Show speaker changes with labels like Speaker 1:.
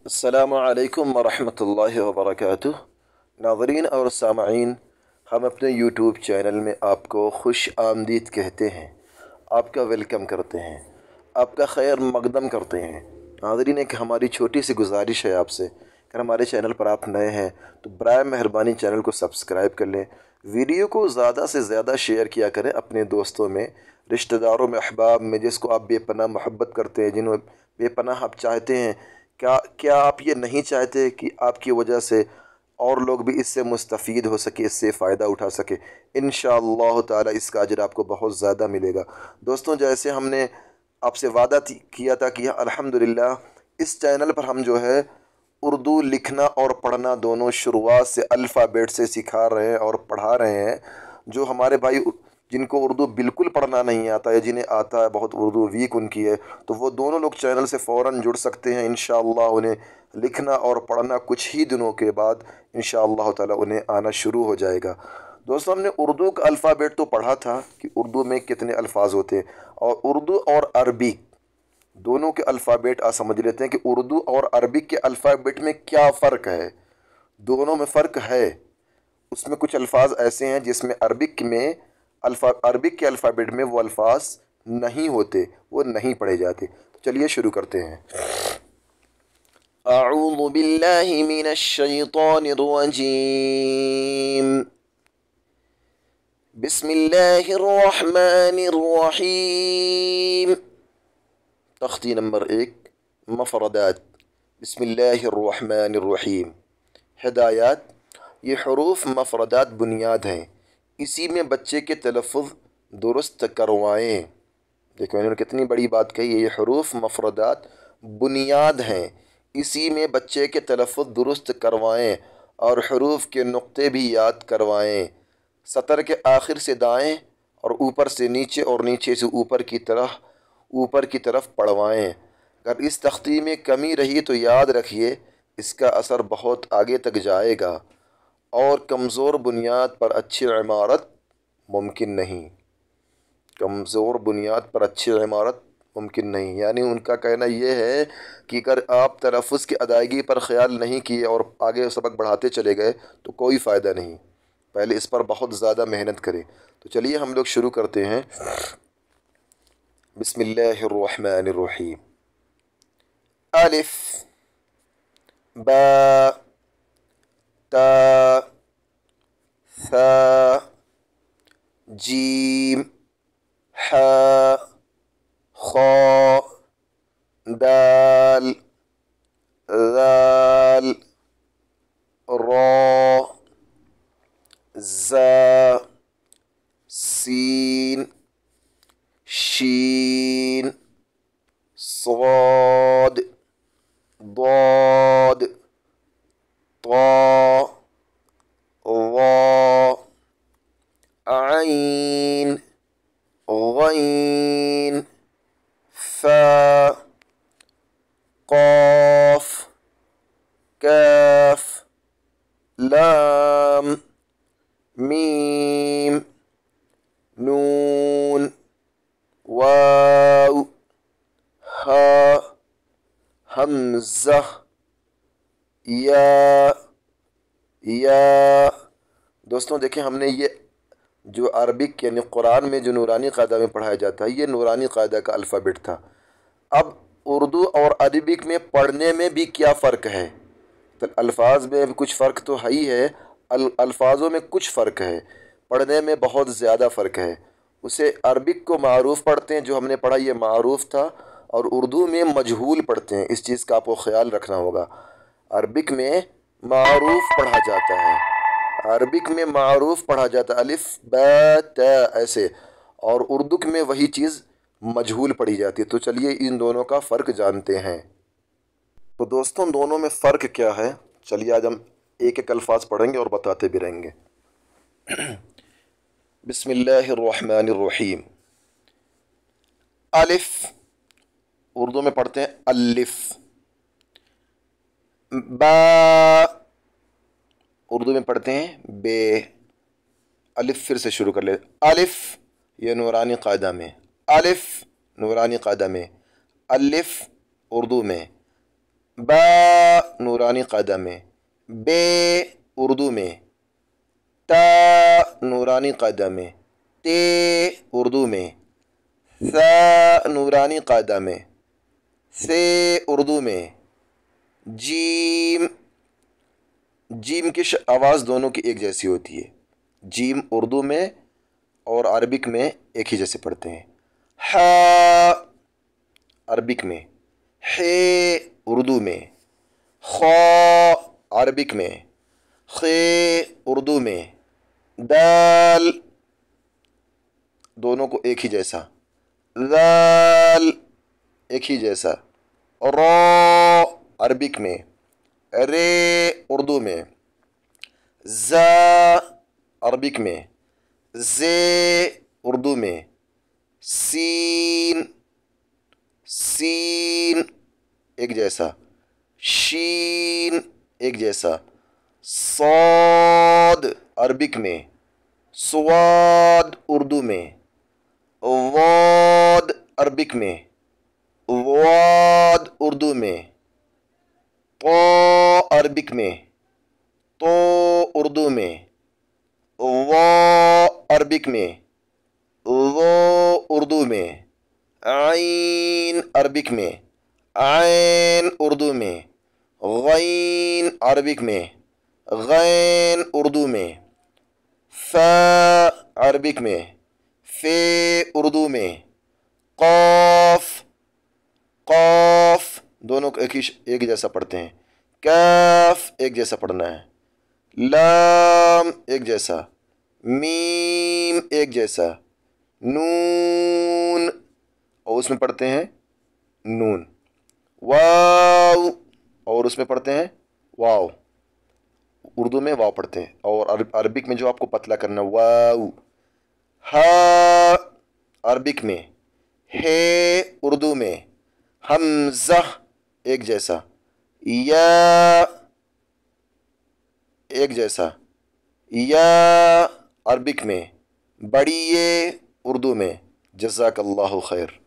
Speaker 1: अस्सलामु अलैकुम वरहमतुल्लाहि वबरकातुह। नाज़रीन और सामईन, हम अपने यूट्यूब चैनल में आपको खुश आमदीद कहते हैं, आपका वेलकम करते हैं, आपका खैर मकदम करते हैं। नाज़रीन, एक हमारी छोटी सी गुजारिश है आपसे, अगर हमारे चैनल पर आप नए हैं तो बराए मेहरबानी चैनल को सब्सक्राइब कर लें, वीडियो को ज़्यादा से ज़्यादा शेयर किया करें अपने दोस्तों में, रिश्तेदारों में, अहबाब में, जिसको आप बेपनाह मोहब्बत करते हैं, जिन्हें बेपनाह आप चाहते हैं। क्या आप ये नहीं चाहते कि आपकी वजह से और लोग भी इससे मुस्तफ़ीद हो सके, इससे फ़ायदा उठा सके? इंशाअल्लाह ताला इसका अजर आपको बहुत ज़्यादा मिलेगा। दोस्तों, जैसे हमने आपसे वादा किया था कि अल्हम्दुलिल्लाह इस चैनल पर हम जो है उर्दू लिखना और पढ़ना दोनों शुरुआत से अल्फ़ाबेट से सिखा रहे हैं और पढ़ा रहे हैं। जो हमारे भाई जिनको उर्दू बिल्कुल पढ़ना नहीं आता है, जिन्हें आता है, बहुत उर्दू वीक उनकी है, तो वो दोनों लोग चैनल से फ़ौरन जुड़ सकते हैं। इंशाअल्लाह उन्हें लिखना और पढ़ना कुछ ही दिनों के बाद इंशाअल्लाह ताला उन्हें आना शुरू हो जाएगा। दोस्तों, हमने उर्दू का अल्फ़ाबेट तो पढ़ा था कि उर्दू में कितने अल्फाज होते हैं, और उर्दू और अरबी दोनों के अल्फ़ाबेट आप समझ लेते हैं कि उर्दू और अरबी के अल्फ़ाबेट में क्या फ़र्क है। दोनों में फ़र्क है। उसमें कुछ अल्फाज ऐसे हैं जिसमें अरबिक के अल्फ़ाबेट में वो अल्फाज नहीं होते, वो नहीं पढ़े जाते। तो चलिए शुरू करते हैं। अऊज़ु बिल्लाहि मिनश शैतानिर रजीम। बिस्मिल्लाहिर रहमानिर रहीम। तख्ती नंबर 1, मफरदात। बिस्मिल्लाहिर रहमानिर रहीम। हिदायत। ये हरूफ मफरदात बुनियाद हैं, इसी में बच्चे के तलफ़्फ़ुज़ दुरुस्त करवाएं। देखो इन्होंने कितनी बड़ी बात कही है। ये हरूफ मफरदात बुनियाद हैं, इसी में बच्चे के तलफ़्फ़ुज़ दुरुस्त करवाएं और हरूफ के नुक्ते भी याद करवाएं। सतर के आखिर से दाएं और ऊपर से नीचे और नीचे से ऊपर की तरफ पढ़वाएं। अगर इस तख्ती में कमी रही तो याद रखिए इसका असर बहुत आगे तक जाएगा और कमज़ोर बुनियाद पर अच्छी इमारत मुमकिन नहीं। कमज़ोर बुनियाद पर अच्छी इमारत मुमकिन नहीं, यानी उनका कहना यह है कि अगर आप तलफ़्फ़ुज़ की अदायगी पर ख़याल नहीं किए और आगे सबक बढ़ाते चले गए तो कोई फ़ायदा नहीं। पहले इस पर बहुत ज़्यादा मेहनत करें। तो चलिए हम लोग शुरू करते हैं। बिस्मिल्लाहिर रहमानिर रहीम। अलिफ, बा, ता, सा, जीम, हा, खा, दाल, ज़ाल, रा, ज़ा, सीन, शीन, स्वाद, ضاد, طا, ظا, عين, غين, فا, قاف, كاف, لام, ميم, نون, واو, ها, हमज़ा, या। दोस्तों देखें, हमने ये जो अरबिक यानी कुरान में जो नूरानी कायदा में पढ़ाया जाता है, ये नूरानी कायदा का अल्फ़ाबेट था। अब उर्दू और अरबिक में पढ़ने में भी क्या फ़र्क है? तो अल्फाज में कुछ फ़र्क तो है ही है, अल्फाजों में कुछ फ़र्क है, पढ़ने में बहुत ज़्यादा फ़र्क है। उसे अरबिक को मारूफ़ पढ़ते हैं, जो हमने पढ़ा ये मारूफ़ था, और उर्दू में मजहूल पढ़ते हैं। इस चीज़ का आपको ख्याल रखना होगा। अरबिक में मारूफ़ पढ़ा जाता है, अरबिक में मारूफ़ पढ़ा जाता है, अलिफ ब त ऐसे, और उर्दू में वही चीज़ मजहूल पढ़ी जाती है। तो चलिए इन दोनों का फ़र्क जानते हैं। तो दोस्तों, दोनों में फ़र्क क्या है? चलिए आज हम एक एक अल्फाज पढ़ेंगे और बताते भी रहेंगे। बिस्मिल्लाहिर रहमानिर रहीम। अलिफ उर्दू में पढ़ते हैं अलिफ। बा उर्दू में पढ़ते हैं बे। अलिफ फिर से शुरू कर ले। अलिफ ये नूरानी कायदा में, अलिफ नूरानी कायदा में, अलिफ उर्दू में, बा नूरानी कदम है। बे उर्दू में, ता नूरानी कदम है। ते उर्दू में, सा नूरानी कदम है। से उर्दू में, जीम, जीम की आवाज़ दोनों की एक जैसी होती है। जीम उर्दू में और अरबिक में एक ही जैसे पढ़ते हैं। हा अरबिक में, हे उर्दू में, खा अरबिक में, खे उर्दू में, दाल दोनों को एक ही जैसा, दाल एक ही जैसा, रा अरबिक में, रे उर्दू में, जा अरबिक में, जे उर्दू में, सीन, सीन एक जैसा, शीन एक जैसा, साद अरबिक में, स्वाद उर्दू में, वाद अरबिक में, वाद उर्दू में, तो अरबिक में, तो उर्दू में, वा अरबिक में, वो उर्दू में, आइन अरबिक में, आइन उर्दू में, गैन अरबिक में, गैन उर्दू में, फा अरबिक में, फे उर्दू में, क़ाफ, क़ाफ दोनों को एक जैसा पढ़ते हैं। काफ एक जैसा पढ़ना है। लाम एक जैसा, मीम एक जैसा, नून और उसमें पढ़ते हैं नून, वाव और उसमें पढ़ते हैं वाव, उर्दू में वाव पढ़ते हैं और अरबिक में जो आपको पतला करना वाव। हा अरबिक में, हे उर्दू में, हमज़ा एक जैसा, या एक जैसा, या अरबिक में, बड़ी ये उर्दू में। जज़ाकल्लाहु खैर।